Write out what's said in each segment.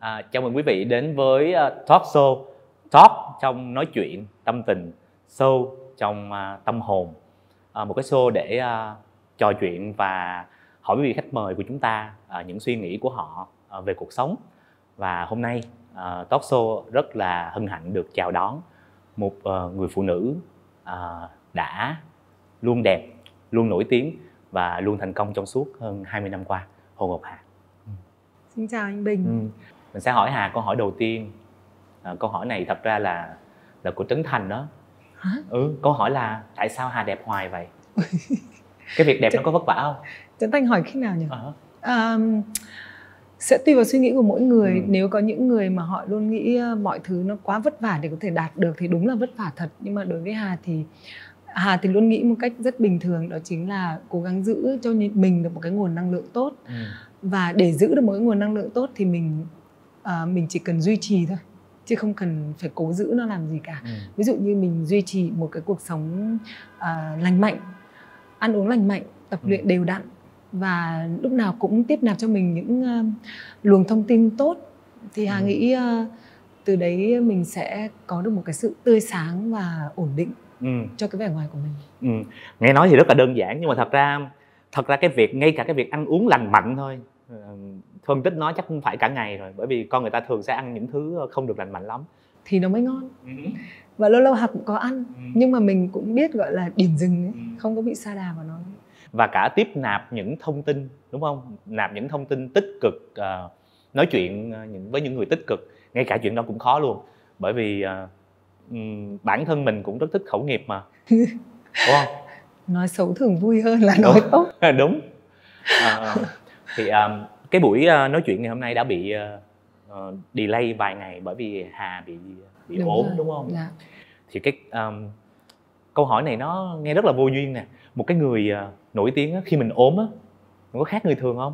Chào mừng quý vị đến với Talk Show, Talk trong nói chuyện, tâm tình, show trong tâm hồn. Một cái show để trò chuyện và hỏi quý vị khách mời của chúng ta những suy nghĩ của họ về cuộc sống. Và hôm nay Talk Show rất là hân hạnh được chào đón một người phụ nữ đã luôn đẹp, luôn nổi tiếng và luôn thành công trong suốt hơn 20 năm qua, Hồ Ngọc Hà. Xin chào anh Bình. Mình sẽ hỏi Hà câu hỏi đầu tiên. Câu hỏi này thật ra là của Trấn Thành đó. Hả? Câu hỏi là tại sao Hà đẹp hoài vậy? Cái việc đẹp nó có vất vả không? Trấn Thành hỏi khi nào nhỉ? Sẽ tùy vào suy nghĩ của mỗi người. Nếu có những người mà họ luôn nghĩ mọi thứ nó quá vất vả để có thể đạt được thì đúng là vất vả thật. Nhưng mà đối với Hà thì luôn nghĩ một cách rất bình thường, đó chính là cố gắng giữ cho mình được một cái nguồn năng lượng tốt. Và để giữ được một cái nguồn năng lượng tốt thì mình chỉ cần duy trì thôi, chứ không cần phải cố giữ nó làm gì cả. Ví dụ như mình duy trì một cái cuộc sống lành mạnh, ăn uống lành mạnh, tập luyện đều đặn và lúc nào cũng tiếp nạp cho mình những luồng thông tin tốt thì Hà nghĩ từ đấy mình sẽ có được một cái sự tươi sáng và ổn định cho cái vẻ ngoài của mình. Nghe nói thì rất là đơn giản, nhưng mà thật ra cái việc, ngay cả cái việc ăn uống lành mạnh thôi, phân tích nói chắc không phải cả ngày rồi, bởi vì con người ta thường sẽ ăn những thứ không được lành mạnh lắm thì nó mới ngon. Và lâu lâu Hà cũng có ăn, nhưng mà mình cũng biết gọi là điểm dừng ấy, không có bị sa đà vào nó. Và cả tiếp nạp những thông tin, đúng không? Nạp những thông tin tích cực, nói chuyện với những người tích cực, ngay cả chuyện đó cũng khó luôn, bởi vì bản thân mình cũng rất thích khẩu nghiệp mà. Đúng không? Nói xấu thường vui hơn là nói tốt. Đúng. Thì cái buổi nói chuyện ngày hôm nay đã bị delay vài ngày bởi vì Hà bị ốm, đúng không? Dạ. Thì cái câu hỏi này nó nghe rất là vô duyên nè. Một cái người nổi tiếng á, khi mình ốm á, nó có khác người thường không?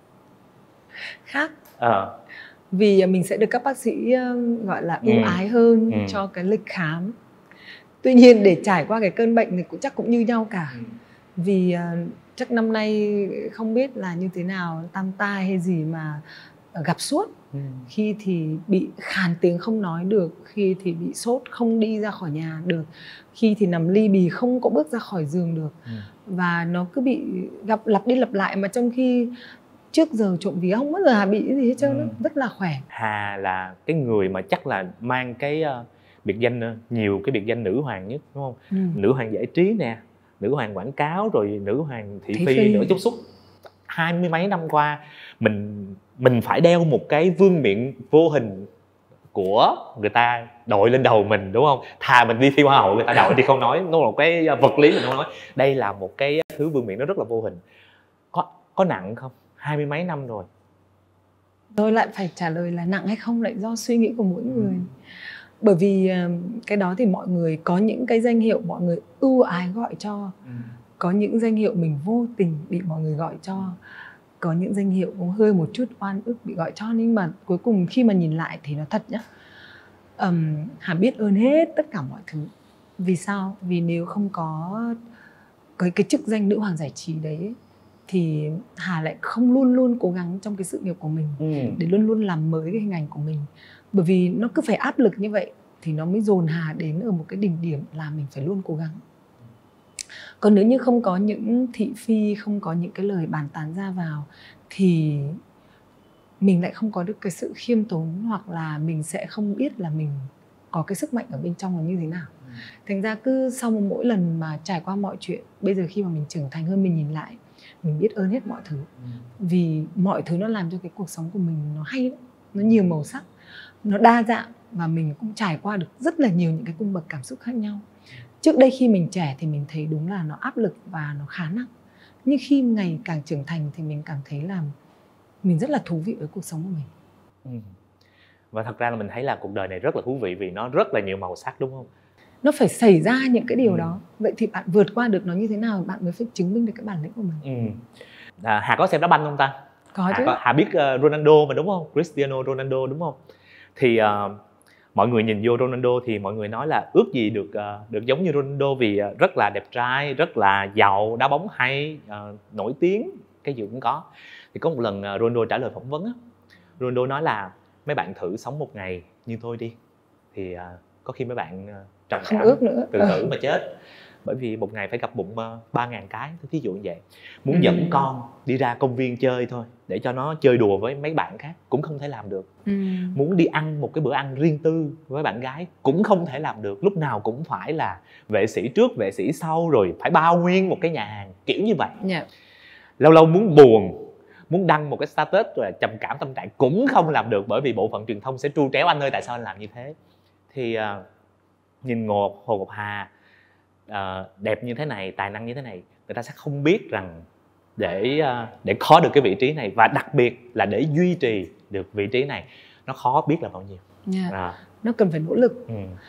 Khác. Vì mình sẽ được các bác sĩ gọi là ưu ái hơn cho cái lịch khám. Tuy nhiên để trải qua cái cơn bệnh thì chắc cũng như nhau cả. Vì chắc năm nay không biết là như thế nào, tam tai hay gì mà gặp suốt. Khi thì bị khàn tiếng không nói được, khi thì bị sốt không đi ra khỏi nhà được, khi thì nằm li bì không có bước ra khỏi giường được. Và nó cứ bị gặp lặp đi lặp lại, mà trong khi trước giờ trộm vía không bao giờ Hà bị gì hết trơn, rất là khỏe. Hà là cái người mà chắc là mang cái biệt danh, nhiều cái biệt danh nữ hoàng nhất, đúng không? Nữ hoàng giải trí nè, nữ hoàng quảng cáo, rồi nữ hoàng thị phi nữa. Chút xúc 20 mấy năm qua mình phải đeo một cái vương miện vô hình của người ta đội lên đầu mình, đúng không? Thà mình đi thi hoa hậu người ta đội thì không nói, nó là một cái vật lý mình không nói. Đây là một cái thứ vương miện nó rất là vô hình. Có nặng không? 20 mấy năm rồi. Tôi lại phải trả lời là nặng hay không lại do suy nghĩ của mỗi người. Bởi vì cái đó thì mọi người có những cái danh hiệu mọi người ưu ái gọi cho, có những danh hiệu mình vô tình bị mọi người gọi cho, có những danh hiệu cũng hơi một chút oan ức bị gọi cho. Nhưng mà cuối cùng khi mà nhìn lại thì nó thật nhá, Hà biết ơn hết tất cả mọi thứ. Vì sao? Vì nếu không có cái chức danh nữ hoàng giải trí đấy thì Hà lại không luôn luôn cố gắng trong cái sự nghiệp của mình, để luôn luôn làm mới cái hình ảnh của mình. Bởi vì nó cứ phải áp lực như vậy thì nó mới dồn Hà đến ở một cái đỉnh điểm là mình phải luôn cố gắng. Còn nếu như không có những thị phi, không có những cái lời bàn tán ra vào thì mình lại không có được cái sự khiêm tốn, hoặc là mình sẽ không biết là mình có cái sức mạnh ở bên trong là như thế nào. Thành ra cứ sau mỗi lần mà trải qua mọi chuyện, bây giờ khi mà mình trưởng thành hơn, mình nhìn lại, mình biết ơn hết mọi thứ. Vì mọi thứ nó làm cho cái cuộc sống của mình nó hay lắm, nó nhiều màu sắc, nó đa dạng, và mình cũng trải qua được rất là nhiều những cái cung bậc cảm xúc khác nhau. Trước đây khi mình trẻ thì mình thấy đúng là nó áp lực và nó khá nặng. Nhưng khi ngày càng trưởng thành thì mình cảm thấy là mình rất là thú vị với cuộc sống của mình. Và thật ra là mình thấy là cuộc đời này rất là thú vị vì nó rất là nhiều màu sắc, đúng không? Nó phải xảy ra những cái điều đó. Vậy thì bạn vượt qua được nó như thế nào, bạn mới phải chứng minh được cái bản lĩnh của mình. Hà có xem đá banh không ta? Có chứ. Hà biết Ronaldo mà, đúng không? Cristiano Ronaldo, đúng không? Thì mọi người nhìn vô Ronaldo thì mọi người nói là ước gì được giống như Ronaldo, vì rất là đẹp trai, rất là giàu, đá bóng hay, nổi tiếng, cái gì cũng có. Thì có một lần Ronaldo trả lời phỏng vấn á, Ronaldo nói là mấy bạn thử sống một ngày như tôi đi, thì có khi mấy bạn trầm không cảm, ước nữa, tự tử mà chết. Bởi vì một ngày phải gặp bụng 3.000 cái, ví dụ như vậy. Muốn dẫn con đi ra công viên chơi thôi, để cho nó chơi đùa với mấy bạn khác, cũng không thể làm được. Muốn đi ăn một cái bữa ăn riêng tư với bạn gái cũng không thể làm được. Lúc nào cũng phải là vệ sĩ trước, vệ sĩ sau, rồi phải bao nguyên một cái nhà hàng, kiểu như vậy. Lâu lâu muốn buồn, muốn đăng một cái status rồi trầm cảm tâm trạng cũng không làm được, bởi vì bộ phận truyền thông sẽ tru tréo: anh ơi tại sao anh làm như thế. Thì nhìn Hồ Ngọc Hà đẹp như thế này, tài năng như thế này, người ta sẽ không biết rằng để có được cái vị trí này, và đặc biệt là để duy trì được vị trí này, nó khó biết là bao nhiêu. Nó cần phải nỗ lực.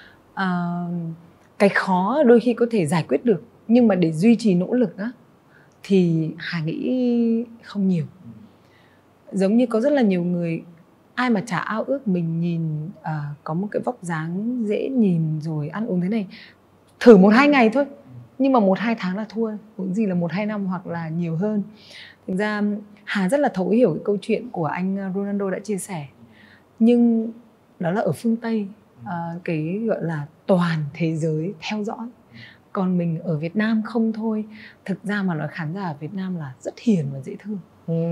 Cái khó đôi khi có thể giải quyết được, nhưng mà để duy trì nỗ lực á thì Hà nghĩ không nhiều. Giống như có rất là nhiều người, ai mà chả ao ước mình nhìn có một cái vóc dáng dễ nhìn rồi ăn uống thế này, thử 1-2 ngày thôi, nhưng mà 1-2 tháng là thua, cũng gì là 1-2 năm hoặc là nhiều hơn. Thực ra Hà rất là thấu hiểu cái câu chuyện của anh Ronaldo đã chia sẻ, nhưng đó là ở phương Tây, cái gọi là toàn thế giới theo dõi, còn mình ở Việt Nam không thôi. Thực ra mà nói, khán giả ở Việt Nam là rất hiền và dễ thương.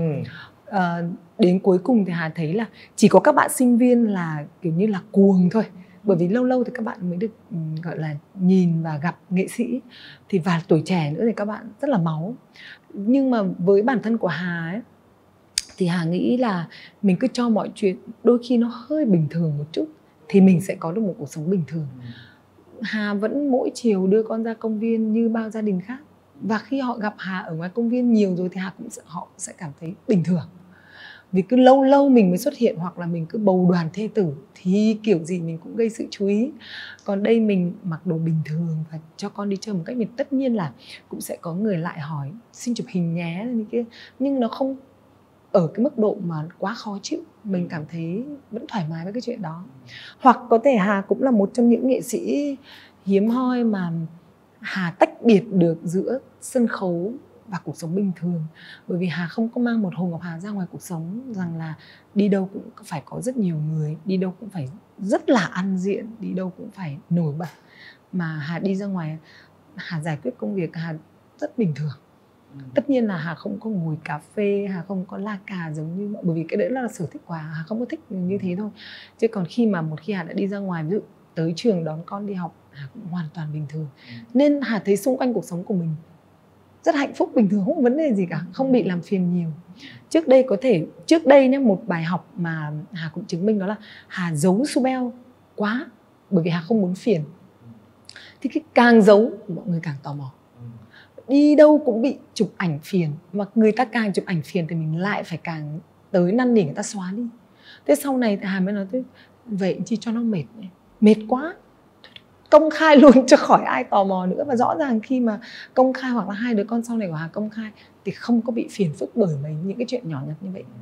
Đến cuối cùng thì Hà thấy là chỉ có các bạn sinh viên là kiểu như là cuồng thôi, bởi vì lâu lâu thì các bạn mới được gọi là nhìn và gặp nghệ sĩ, thì và tuổi trẻ nữa thì các bạn rất là máu. Nhưng mà với bản thân của Hà ấy, thì Hà nghĩ là mình cứ cho mọi chuyện đôi khi nó hơi bình thường một chút thì mình sẽ có được một cuộc sống bình thường. Hà vẫn mỗi chiều đưa con ra công viên như bao gia đình khác, và khi họ gặp Hà ở ngoài công viên nhiều rồi thì họ sẽ cảm thấy bình thường. Vì cứ lâu lâu mình mới xuất hiện, hoặc là mình cứ bầu đoàn thê tử thì kiểu gì mình cũng gây sự chú ý. Còn đây mình mặc đồ bình thường và cho con đi chơi một cách, mình tất nhiên là cũng sẽ có người lại hỏi xin chụp hình nhé như kia, nhưng nó không ở cái mức độ mà quá khó chịu. Mình cảm thấy vẫn thoải mái với cái chuyện đó. Hoặc có thể Hà cũng là một trong những nghệ sĩ hiếm hoi mà Hà tách biệt được giữa sân khấu và cuộc sống bình thường. Bởi vì Hà không có mang một Hồ Ngọc Hà ra ngoài cuộc sống rằng là đi đâu cũng phải có rất nhiều người, đi đâu cũng phải rất là ăn diện, đi đâu cũng phải nổi bật. Mà Hà đi ra ngoài, Hà giải quyết công việc Hà rất bình thường. Tất nhiên là Hà không có ngồi cà phê, Hà không có la cà giống như, bởi vì cái đấy là sở thích của Hà, Hà không có thích như thế thôi. Chứ còn một khi Hà đã đi ra ngoài, ví dụ tới trường đón con đi học, Hà cũng hoàn toàn bình thường. Nên Hà thấy xung quanh cuộc sống của mình rất hạnh phúc, bình thường, không có vấn đề gì cả, không bị làm phiền nhiều. Trước đây nhé, một bài học mà Hà cũng chứng minh đó là Hà giấu Subel quá, bởi vì Hà không muốn phiền. Thì cái càng giấu mọi người càng tò mò, đi đâu cũng bị chụp ảnh phiền, mà người ta càng chụp ảnh phiền thì mình lại phải càng tới năn nỉ người ta xóa đi. Thế sau này thì Hà mới nói thế, vậy chỉ cho nó mệt quá, công khai luôn cho khỏi ai tò mò nữa. Và rõ ràng khi mà công khai, hoặc là hai đứa con sau này của Hà công khai, thì không có bị phiền phức bởi những cái chuyện nhỏ nhặt như vậy.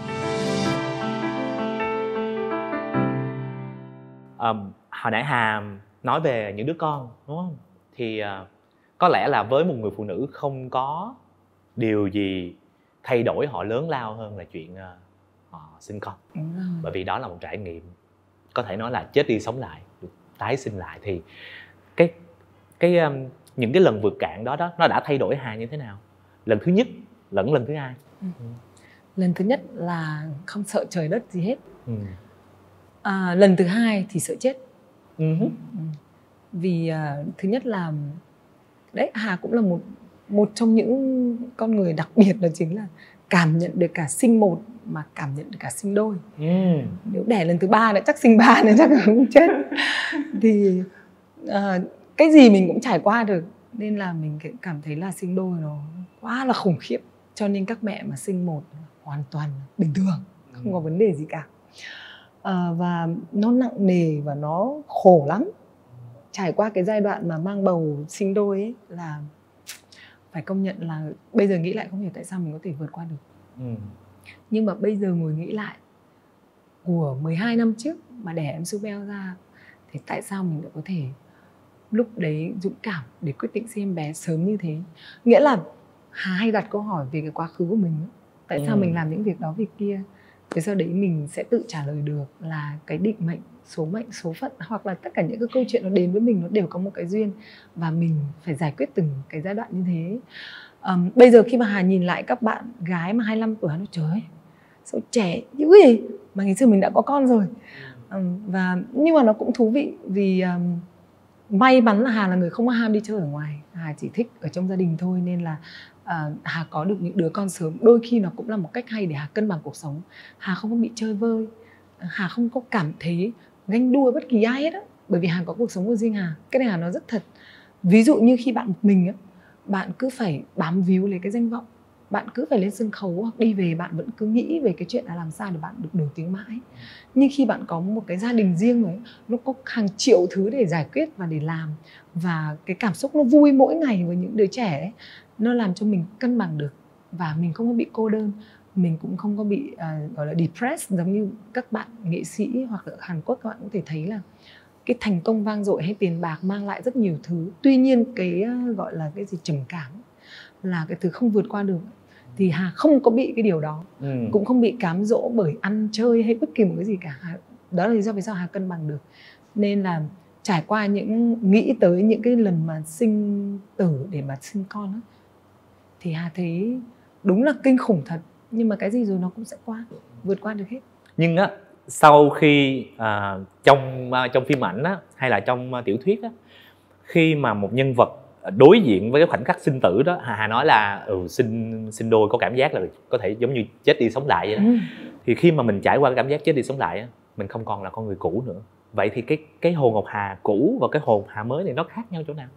Hồi nãy Hà nói về những đứa con, đúng không? Thì có lẽ là với một người phụ nữ không có điều gì thay đổi họ lớn lao hơn là chuyện họ sinh con. Bởi vì đó là một trải nghiệm, có thể nói là chết đi sống lại, được tái sinh lại. Thì những cái lần vượt cạn đó nó đã thay đổi Hà như thế nào? Lần thứ nhất lẫn lần thứ hai. Lần thứ nhất là không sợ trời đất gì hết. Lần thứ hai thì sợ chết. Vì thứ nhất là đấy, Hà cũng là một trong những con người đặc biệt, đó chính là cảm nhận được cả sinh một mà cảm nhận được cả sinh đôi. Nếu đẻ lần thứ ba nữa chắc sinh ba nữa chắc cũng chết. Thì cái gì mình cũng trải qua được, nên là mình cảm thấy là sinh đôi nó quá là khủng khiếp. Cho nên các mẹ mà sinh một hoàn toàn bình thường, không có vấn đề gì cả. Và nó nặng nề và nó khổ lắm. Trải qua cái giai đoạn mà mang bầu sinh đôi ấy, là phải công nhận là bây giờ nghĩ lại không hiểu tại sao mình có thể vượt qua được. Nhưng mà bây giờ ngồi nghĩ lại, của 12 năm trước mà đẻ em Subel ra, thì tại sao mình lại có thể lúc đấy dũng cảm để quyết định sinh em bé sớm như thế. Nghĩa là Hà hay đặt câu hỏi về cái quá khứ của mình, tại sao mình làm những việc đó việc kia. Vì sau đấy mình sẽ tự trả lời được là cái định mệnh, số phận, hoặc là tất cả những cái câu chuyện nó đến với mình nó đều có một cái duyên, và mình phải giải quyết từng cái giai đoạn như thế. Bây giờ khi mà Hà nhìn lại các bạn gái mà 25 tuổi, nó trời ơi, sao trẻ dữ gì, mà ngày xưa mình đã có con rồi. Nhưng mà nó cũng thú vị vì may mắn là Hà là người không có ham đi chơi ở ngoài. Hà chỉ thích ở trong gia đình thôi, nên là Hà có được những đứa con sớm đôi khi nó cũng là một cách hay để Hà cân bằng cuộc sống. Hà không có bị chơi vơi, Hà không có cảm thấy ganh đua bất kỳ ai hết á, bởi vì Hà có cuộc sống của riêng Hà. Cái này Hà nói rất thật. Ví dụ như khi bạn một mình á, bạn cứ phải bám víu lấy cái danh vọng, bạn cứ phải lên sân khấu hoặc đi về, bạn vẫn cứ nghĩ về cái chuyện là làm sao để bạn được nổi tiếng mãi. Nhưng khi bạn có một cái gia đình riêng rồi, nó có hàng triệu thứ để giải quyết và để làm, và cái cảm xúc nó vui mỗi ngày với những đứa trẻ ấy, nó làm cho mình cân bằng được, và mình không có bị cô đơn, mình cũng không có bị gọi là depressed giống như các bạn nghệ sĩ hoặc ở Hàn Quốc. Các bạn có thể thấy là cái thành công vang dội hay tiền bạc mang lại rất nhiều thứ, tuy nhiên cái gọi là cái gì trầm cảm là cái thứ không vượt qua được. Thì Hà không có bị cái điều đó, cũng không bị cám dỗ bởi ăn chơi hay bất kỳ một cái gì cả. Đó là lý do vì sao Hà cân bằng được. Nên là trải qua nghĩ tới những cái lần mà sinh tử để mà sinh con á, thì Hà thấy đúng là kinh khủng thật, nhưng mà cái gì rồi nó cũng sẽ qua, vượt qua được hết. Nhưng á, sau khi trong phim ảnh á, hay là trong tiểu thuyết á, khi mà một nhân vật đối diện với cái khoảnh khắc sinh tử đó, Hà nói là sinh đôi có cảm giác là có thể giống như chết đi sống lại vậy đó. Thì khi mà mình trải qua cái cảm giác chết đi sống lại á, mình không còn là con người cũ nữa. Vậy thì cái Hồ Ngọc Hà cũ và cái Hồ Hà mới này nó khác nhau chỗ nào?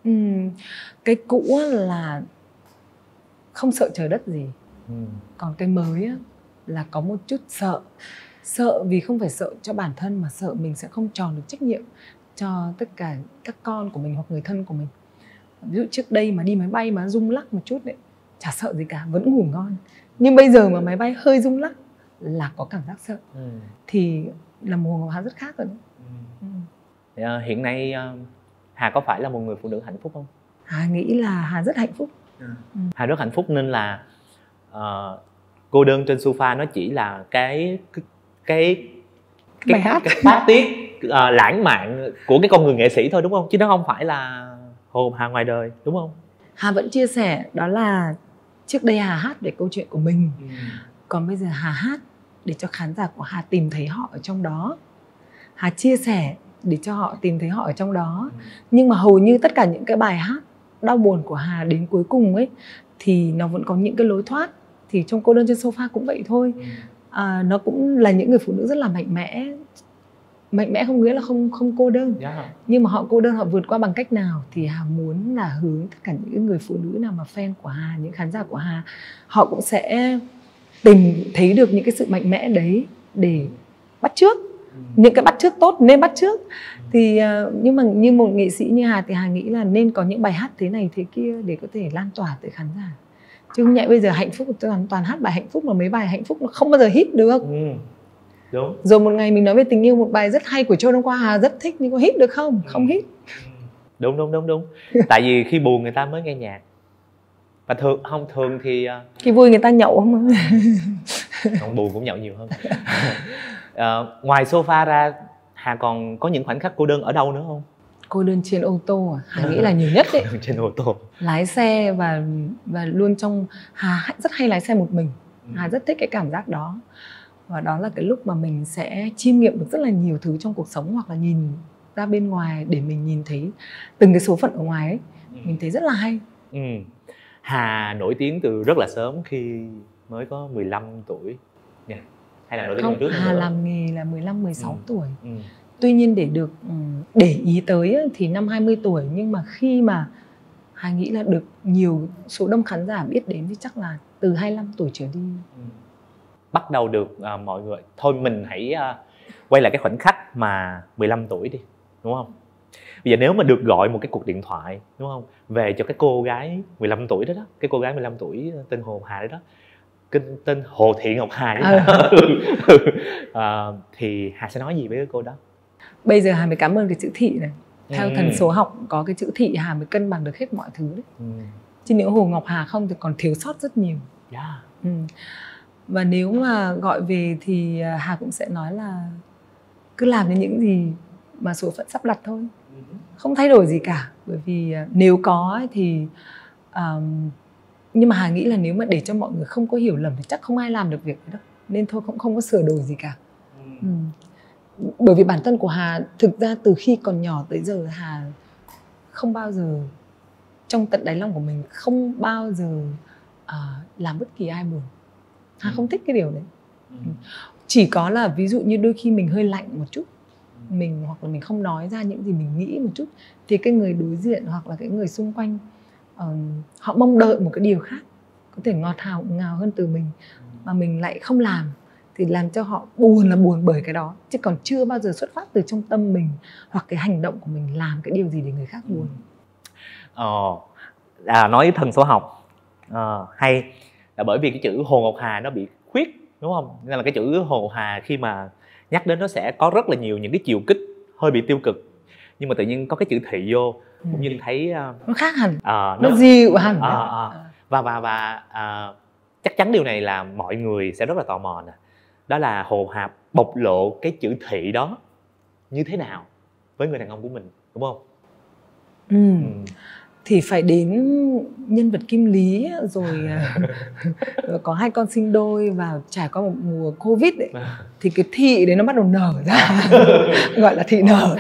Cái cũ là không sợ trời đất gì, còn cái mới á, là có một chút sợ vì không phải sợ cho bản thân, mà sợ mình sẽ không tròn được trách nhiệm cho tất cả các con của mình hoặc người thân của mình. Ví dụ trước đây mà đi máy bay mà rung lắc một chút đấy, chả sợ gì cả, vẫn ngủ ngon. Nhưng bây giờ mà máy bay hơi rung lắc là có cảm giác sợ. Thì là một Hồ Ngọc Hà rất khác rồi đấy. Hiện nay Hà có phải là một người phụ nữ hạnh phúc không? Hà nghĩ là Hà rất hạnh phúc. Hà rất hạnh phúc, nên là cô đơn trên sofa nó chỉ là cái bài hát, cái phát tiết lãng mạn của cái con người nghệ sĩ thôi, đúng không? Chứ nó không phải là Hồ Ngọc Hà ngoài đời, đúng không? Hà vẫn chia sẻ đó là trước đây Hà hát về câu chuyện của mình, còn bây giờ Hà hát để cho khán giả của Hà tìm thấy họ ở trong đó. Hà chia sẻ để cho họ tìm thấy họ ở trong đó. Nhưng mà hầu như tất cả những cái bài hát đau buồn của Hà đến cuối cùng ấy thì nó vẫn có những cái lối thoát. Thì trong Cô đơn trên sofa cũng vậy thôi. Nó cũng là những người phụ nữ rất là mạnh mẽ. Mạnh mẽ không nghĩa là không cô đơn, nhưng mà họ cô đơn, họ vượt qua bằng cách nào thì Hà muốn là hướng tất cả những người phụ nữ nào mà fan của Hà, những khán giả của Hà, họ cũng sẽ tìm thấy được những cái sự mạnh mẽ đấy để bắt chước. Những cái bắt chước tốt nên bắt chước. Thì nhưng mà như một nghệ sĩ như Hà thì Hà nghĩ là nên có những bài hát thế này thế kia để có thể lan tỏa tới khán giả. Chứ không nhẹ bây giờ hạnh phúc toàn hát bài hạnh phúc, mà mấy bài hạnh phúc nó không bao giờ hit được. Đúng. Rồi một ngày mình nói về tình yêu, một bài rất hay của Châu Đông Qua Hà rất thích, nhưng có hit được không? Không hit. Đúng. Tại vì khi buồn người ta mới nghe nhạc. Và thường thì khi vui người ta nhậu không? Còn buồn cũng nhậu nhiều hơn. Ngoài sofa ra, Hà còn có những khoảnh khắc cô đơn ở đâu nữa không? Cô đơn trên ô tô à? Hà nghĩ là nhiều nhất đấy. Trên ô tô. Lái xe và luôn trong Hà rất hay lái xe một mình. Hà rất thích cái cảm giác đó. Và đó là cái lúc mà mình sẽ chiêm nghiệm được rất là nhiều thứ trong cuộc sống, hoặc là nhìn ra bên ngoài để mình nhìn thấy từng cái số phận ở ngoài ấy. Mình thấy rất là hay. Hà nổi tiếng từ rất là sớm khi mới có 15 tuổi. Hay là nổi tiếng trước? Hà làm nghề là 15-16 tuổi. Tuy nhiên để được để ý tới ấy, thì năm 20 tuổi. Nhưng mà khi mà Hà nghĩ là được nhiều số đông khán giả biết đến thì chắc là từ 25 tuổi trở đi. Bắt đầu được mọi người. Thôi mình hãy quay lại cái khoảnh khắc mà 15 tuổi đi, đúng không? Bây giờ nếu mà được gọi một cái cuộc điện thoại, đúng không, về cho cái cô gái 15 tuổi đó, cái cô gái 15 tuổi tên Hồ Ngọc Hà đó, tên Hồ Thị Ngọc Hà đó. Thì Hà sẽ nói gì với cái cô đó? Bây giờ Hà mới cảm ơn cái chữ thị này. Theo thần số học có cái chữ thị Hà mới cân bằng được hết mọi thứ đấy. Chứ nếu Hồ Ngọc Hà không thì còn thiếu sót rất nhiều. Và nếu mà gọi về thì Hà cũng sẽ nói là cứ làm những gì mà số phận sắp đặt thôi, không thay đổi gì cả. Bởi vì nếu có ấy thì nhưng mà Hà nghĩ là nếu mà để cho mọi người không có hiểu lầm thì chắc không ai làm được việc đấy đâu, nên thôi cũng không có sửa đổi gì cả. Bởi vì bản thân của Hà thực ra từ khi còn nhỏ tới giờ, Hà không bao giờ, trong tận đáy lòng của mình không bao giờ làm bất kỳ ai buồn. Hà không thích cái điều đấy. Chỉ có là ví dụ như đôi khi mình hơi lạnh một chút, hoặc là mình không nói ra những gì mình nghĩ một chút, thì cái người đối diện hoặc là cái người xung quanh họ mong đợi một cái điều khác, có thể ngọt ngào hơn từ mình, mà mình lại không làm, thì làm cho họ buồn là buồn bởi cái đó, chứ còn chưa bao giờ xuất phát từ trong tâm mình hoặc cái hành động của mình làm cái điều gì để người khác buồn. Nói thần số học hay là bởi vì cái chữ Hồ Ngọc Hà nó bị khuyết, đúng không? Nên là cái chữ Hồ Ngọc Hà khi mà nhắc đến nó sẽ có rất là nhiều những cái chiều kích hơi bị tiêu cực, nhưng mà tự nhiên có cái chữ thị vô cũng như thấy nó khác hẳn, nó dịu hẳn. Và chắc chắn điều này là mọi người sẽ rất là tò mò nè, đó là Hồ Hà bộc lộ cái chữ thị đó như thế nào với người đàn ông của mình, đúng không? Thì phải đến nhân vật Kim Lý rồi, rồi có 2 con sinh đôi và trải qua một mùa Covid ấy, thì cái thị đấy nó bắt đầu nở ra, gọi là thị nở.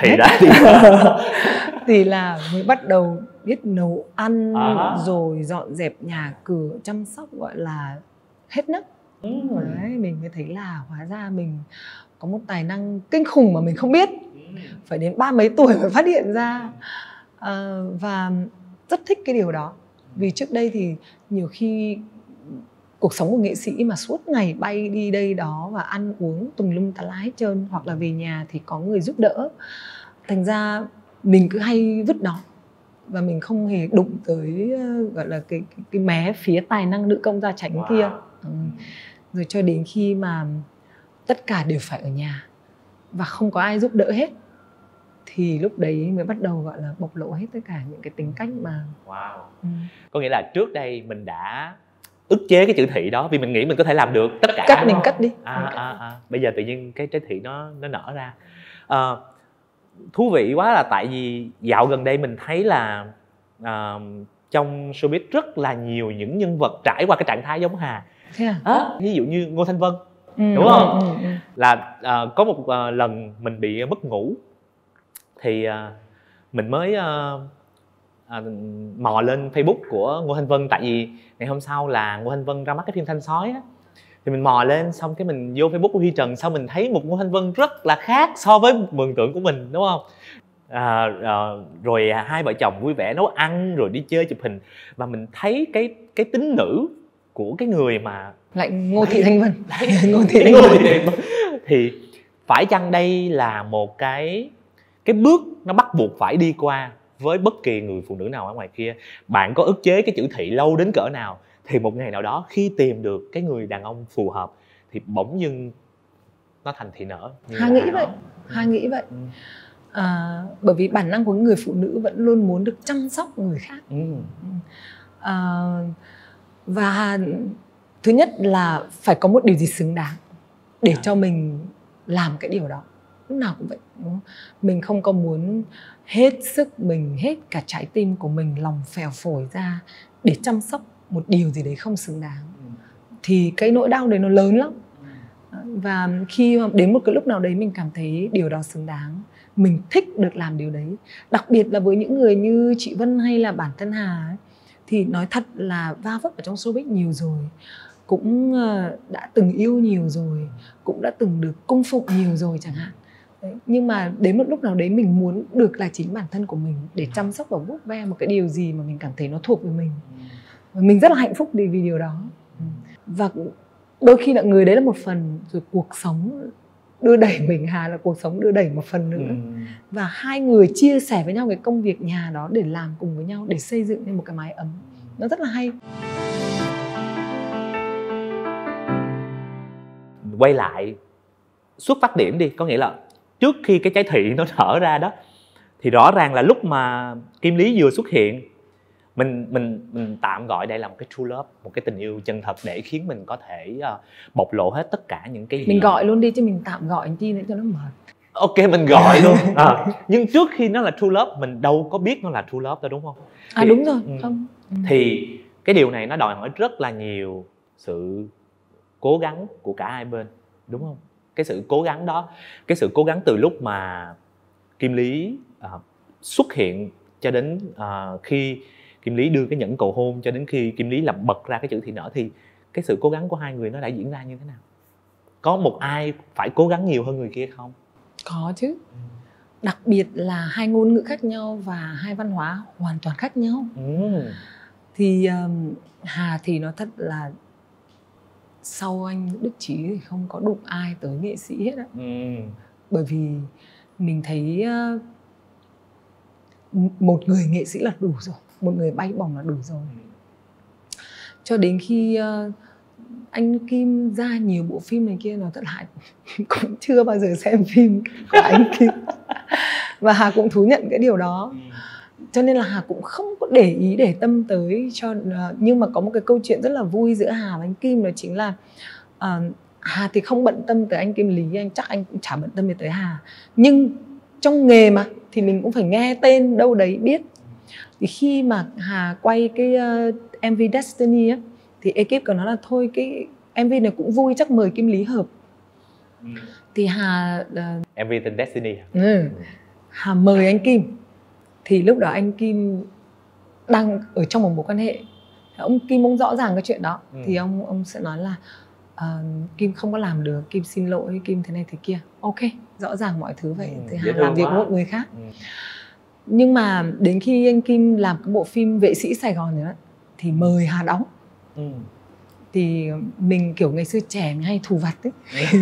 Thì là mới bắt đầu biết nấu ăn, rồi dọn dẹp nhà cửa, chăm sóc, gọi là hết nấc. Đấy, mình mới thấy là hóa ra mình có một tài năng kinh khủng mà mình không biết, phải đến 30 mấy tuổi mới phát hiện ra. Và rất thích cái điều đó. Vì trước đây thì nhiều khi cuộc sống của nghệ sĩ mà suốt ngày bay đi đây đó và ăn uống tùm lum tà lá hết trơn, hoặc là về nhà thì có người giúp đỡ, thành ra mình cứ hay vứt đó và mình không hề đụng tới gọi là cái mé phía tài năng nữ công gia chánh kia. Rồi cho đến khi mà tất cả đều phải ở nhà và không có ai giúp đỡ hết, thì lúc đấy mới bắt đầu gọi là bộc lộ hết tất cả những cái tính cách mà có nghĩa là trước đây mình đã ức chế cái chữ thị đó vì mình nghĩ mình có thể làm được tất cả. Cắt mình cắt đi. Bây giờ tự nhiên cái thị nó nở ra. Thú vị quá là tại vì dạo gần đây mình thấy là trong showbiz rất là nhiều những nhân vật trải qua cái trạng thái giống Hà. Ví dụ như Ngô Thanh Vân, đúng không? Là có một lần mình bị mất ngủ thì mình mới mò lên Facebook của Ngô Thanh Vân, tại vì ngày hôm sau là Ngô Thanh Vân ra mắt cái phim Thanh Sói á, thì mình mò lên xong cái mình vô Facebook của Huy Trần, sau mình thấy một Ngô Thanh Vân rất là khác so với mường tượng của mình, đúng không? Rồi hai vợ chồng vui vẻ nấu ăn rồi đi chơi chụp hình, và mình thấy cái tính nữ của cái người mà lại Ngô Thị Thanh Vân. Ngô Thị Thanh Vân thì phải chăng đây là một cái bước nó bắt buộc phải đi qua với bất kỳ người phụ nữ nào ở ngoài kia? Bạn có ức chế cái chữ thị lâu đến cỡ nào thì một ngày nào đó khi tìm được cái người đàn ông phù hợp thì bỗng dưng nó thành thị nở. Hà nghĩ vậy. Bởi vì bản năng của người phụ nữ vẫn luôn muốn được chăm sóc người khác. Và thứ nhất là phải có một điều gì xứng đáng để cho mình làm cái điều đó. Lúc nào cũng vậy, đúng không? Mình không có muốn hết sức mình, hết cả trái tim của mình, lòng phèo phổi ra để chăm sóc một điều gì đấy không xứng đáng. Thì cái nỗi đau đấy nó lớn lắm. Và khi đến một cái lúc nào đấy mình cảm thấy điều đó xứng đáng, mình thích được làm điều đấy. Đặc biệt là với những người như chị Vân hay là bản thân Hà ấy, thì nói thật là va vấp ở trong showbiz nhiều rồi, cũng đã từng yêu nhiều rồi, cũng đã từng được cung phụng nhiều rồi chẳng hạn. Đấy. Nhưng mà đến một lúc nào đấy mình muốn được là chính bản thân của mình, để chăm sóc và vuốt ve một cái điều gì mà mình cảm thấy nó thuộc về mình. Và mình rất là hạnh phúc vì điều đó. Và đôi khi là người đấy là một phần, rồi cuộc sống đưa đẩy mình, Hà là cuộc sống đưa đẩy một phần nữa. Và hai người chia sẻ với nhau cái công việc nhà đó để làm cùng với nhau, để xây dựng nên một cái mái ấm. Nó rất là hay. Quay lại xuất phát điểm đi, có nghĩa là trước khi cái trái thị nó nở ra đó, thì rõ ràng là lúc mà Kim Lý vừa xuất hiện, mình tạm gọi đây là một cái true love, một cái tình yêu chân thật để khiến mình có thể bộc lộ hết tất cả những cái gì. Mình gọi luôn đi chứ mình tạm gọi anh Chi nữa cho nó mệt. Ok, mình gọi luôn. Nhưng trước khi nó là true love mình đâu có biết nó là true love đâu, đúng không? Thì, đúng rồi. Không. Thì cái điều này nó đòi hỏi rất là nhiều sự cố gắng của cả hai bên, đúng không? Cái sự cố gắng đó, cái sự cố gắng từ lúc mà Kim Lý xuất hiện cho đến khi Kim Lý đưa cái nhẫn cầu hôn, cho đến khi Kim Lý làm bật ra cái chữ thị nở, thì cái sự cố gắng của hai người nó đã diễn ra như thế nào? Có một ai phải cố gắng nhiều hơn người kia không? Có chứ. Đặc biệt là hai ngôn ngữ khác nhau và hai văn hóa hoàn toàn khác nhau. Thì Hà thì nói thật là sau anh Đức Chí thì không có đụng ai tới nghệ sĩ hết á. Bởi vì mình thấy một người nghệ sĩ là đủ rồi, một người bay bổng là đủ rồi. Cho đến khi anh Kim ra nhiều bộ phim này kia, nói thật Hà cũng chưa bao giờ xem phim của anh Kim. Và Hà cũng thú nhận cái điều đó. Cho nên là Hà cũng không có để ý để tâm tới cho. Nhưng mà có một cái câu chuyện rất là vui giữa Hà và anh Kim, đó chính là Hà thì không bận tâm tới anh Kim Lý, chắc anh cũng chả bận tâm tới Hà. Nhưng trong nghề mà thì mình cũng phải nghe tên đâu đấy biết. Thì khi mà Hà quay cái MV Destiny á, thì ekip có nói là thôi cái MV này cũng vui, chắc mời Kim Lý hợp. Thì Hà MV tên Destiny. Hà mời anh Kim. Thì lúc đó anh Kim đang ở trong một mối quan hệ. Ông Kim ông rõ ràng cái chuyện đó. Thì ông sẽ nói là Kim không có làm được, Kim xin lỗi, Kim thế này thế kia. Ok, rõ ràng mọi thứ vậy. Thì Hà làm việc với một người khác. Nhưng mà đến khi anh Kim làm cái bộ phim Vệ sĩ Sài Gòn nữa thì mời Hà đóng. Thì mình kiểu ngày xưa trẻ mình hay thù vặt ấy.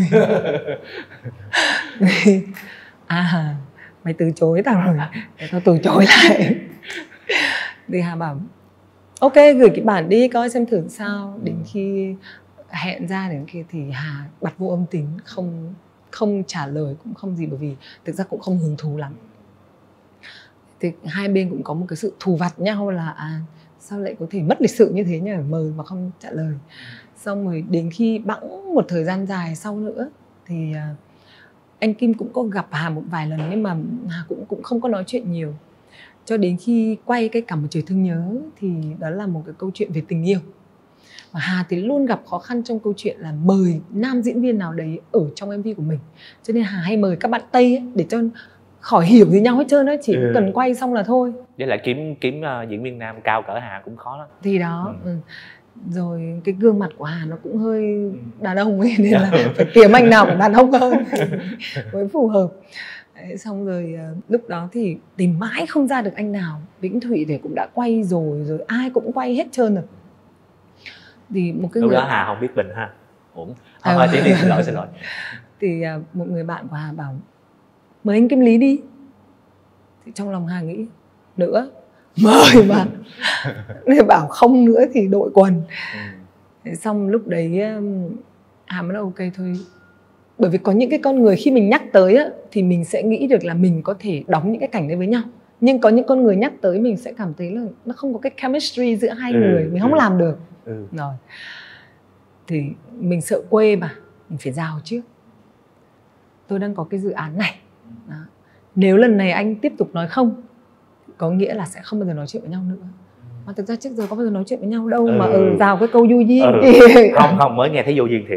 Mày từ chối tao rồi, tao từ chối lại. Thì Hà bảo ok, gửi cái bản đi coi xem thử sao. Đến khi hẹn ra đến kia thì Hà bật vô âm tính, không trả lời cũng không gì, bởi vì thực ra cũng không hứng thú lắm. Thì hai bên cũng có một cái sự thù vặt nhau là sao lại có thể mất lịch sự như thế nhỉ, mời mà không trả lời. Xong rồi đến khi bẵng một thời gian dài sau nữa thì anh Kim cũng có gặp Hà một vài lần, nhưng mà Hà cũng không có nói chuyện nhiều. Cho đến khi quay cái Cả Một Trời Thương Nhớ thì đó là một cái câu chuyện về tình yêu. Và Hà thì luôn gặp khó khăn trong câu chuyện là mời nam diễn viên nào đấy ở trong MV của mình. Cho nên Hà hay mời các bạn Tây ấy, để cho khỏi hiểu gì nhau hết trơn á, chỉ cần quay xong là thôi. Với lại kiếm diễn viên nam cao cỡ Hà cũng khó lắm. Thì đó. Rồi cái gương mặt của Hà nó cũng hơi đàn ông ấy, nên là phải kiếm anh nào phải đàn ông hơn mới phù hợp. Đấy, xong rồi lúc đó thì tìm mãi không ra được anh nào. Vĩnh Thụy thì cũng đã quay rồi ai cũng quay hết trơn rồi. Thì một cái lúc đó Hà không biết Bình ha. Ổn. Thôi tiếng đi, xin lỗi. Thì một người bạn của Hà bảo mời anh Kim Lý đi. Thì trong lòng Hà nghĩ nữa mời mà nên bảo không nữa thì đội quần. Xong lúc đấy Hà mới nói ok thôi. Bởi vì có những cái con người khi mình nhắc tới á, thì mình sẽ nghĩ được là mình có thể đóng những cái cảnh đấy với nhau. Nhưng có những con người nhắc tới mình sẽ cảm thấy là nó không có cái chemistry giữa hai người, mình không làm được. Rồi thì mình sợ quê mà, mình phải rào trước. Tôi đang có cái dự án này đó. Nếu lần này anh tiếp tục nói không, có nghĩa là sẽ không bao giờ nói chuyện với nhau nữa. Mà thực ra trước giờ có bao giờ nói chuyện với nhau đâu mà rào cái câu du duyên. Không, mới nghe thấy vô duyên thiệt.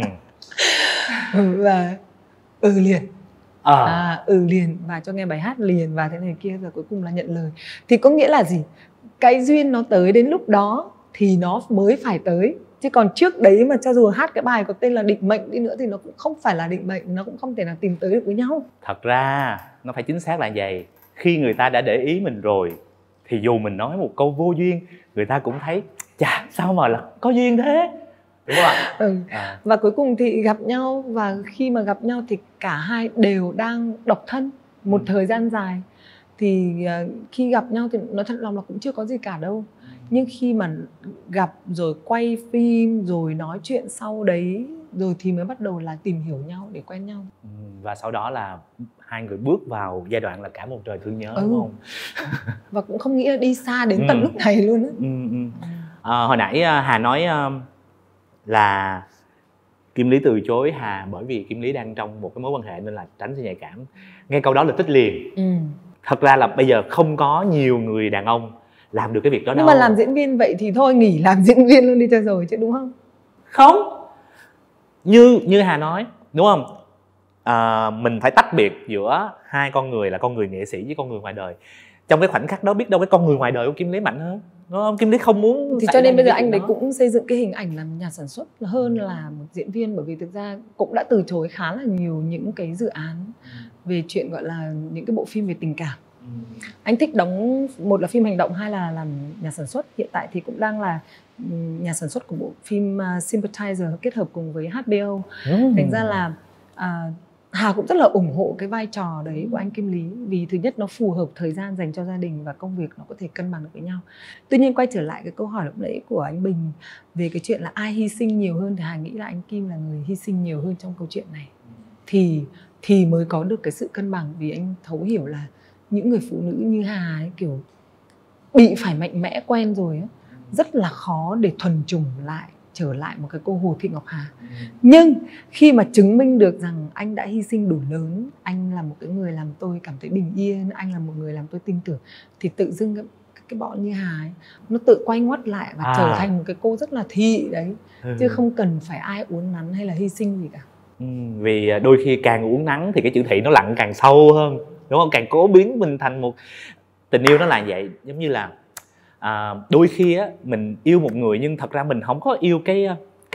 Và liền. Liền và cho nghe bài hát liền và thế này kia, rồi cuối cùng là nhận lời. Thì có nghĩa là gì? Cái duyên nó tới đến lúc đó thì nó mới phải tới. Chứ còn trước đấy mà cho dù hát cái bài có tên là Định Mệnh đi nữa thì nó cũng không phải là định mệnh, nó cũng không thể nào tìm tới được với nhau. Thật ra nó phải chính xác là vậy. Khi người ta đã để ý mình rồi thì dù mình nói một câu vô duyên, người ta cũng thấy chà sao mà là có duyên thế, đúng không ạ? Và cuối cùng thì gặp nhau, và khi mà gặp nhau thì cả hai đều đang độc thân một thời gian dài. Thì khi gặp nhau thì nói thật lòng là cũng chưa có gì cả đâu. Nhưng khi mà gặp rồi quay phim rồi nói chuyện sau đấy rồi thì mới bắt đầu là tìm hiểu nhau để quen nhau. Và sau đó là hai người bước vào giai đoạn là cả một trời thương nhớ, đúng không? Và cũng không nghĩ là đi xa đến tận lúc này luôn á. Hồi nãy Hà nói là Kim Lý từ chối Hà bởi vì Kim Lý đang trong một cái mối quan hệ nên là tránh sự nhạy cảm. Nghe câu đó là tích liền. Thật ra là bây giờ không có nhiều người đàn ông làm được cái việc đó đâu. Nhưng mà làm diễn viên vậy thì thôi nghỉ làm diễn viên luôn đi cho rồi chứ, đúng không? Không, như Hà nói, đúng không? Mình phải tách biệt giữa hai con người là con người nghệ sĩ với con người ngoài đời. Trong cái khoảnh khắc đó biết đâu cái con người ngoài đời của Kim Lý mạnh hơn, đúng không? Kim Lý không muốn thì cho nên bây giờ anh đấy cũng xây dựng cái hình ảnh làm nhà sản xuất hơn là một diễn viên, bởi vì thực ra cũng đã từ chối khá là nhiều những cái dự án về chuyện gọi là những cái bộ phim về tình cảm. Anh thích đóng, một là phim hành động, hai là làm nhà sản xuất. Hiện tại thì cũng đang là nhà sản xuất của bộ phim Sympathizer kết hợp cùng với HBO. Thành ra là Hà cũng rất là ủng hộ cái vai trò đấy của anh Kim Lý, vì thứ nhất nó phù hợp thời gian dành cho gia đình và công việc nó có thể cân bằng được với nhau. Tuy nhiên quay trở lại cái câu hỏi lúc nãy của anh Bình về cái chuyện là ai hy sinh nhiều hơn, thì Hà nghĩ là anh Kim là người hy sinh nhiều hơn trong câu chuyện này, thì mới có được cái sự cân bằng. Vì anh thấu hiểu là những người phụ nữ như Hà ấy, kiểu bị phải mạnh mẽ quen rồi ấy, rất là khó để thuần chủng lại, trở lại một cái cô Hồ Thị Ngọc Hà. Nhưng khi mà chứng minh được rằng anh đã hy sinh đủ lớn, anh là một cái người làm tôi cảm thấy bình yên, anh là một người làm tôi tin tưởng, thì tự dưng cái bọn như Hà ấy, nó tự quay ngoắt lại và trở thành một cái cô rất là thị đấy, chứ không cần phải ai uốn nắn hay là hy sinh gì cả. Vì đôi khi càng uốn nắn thì cái chữ thị nó lặn càng sâu hơn, đúng không? Càng cố biến mình thành một tình yêu, nó là vậy. Giống như là đôi khi á mình yêu một người nhưng thật ra mình không có yêu cái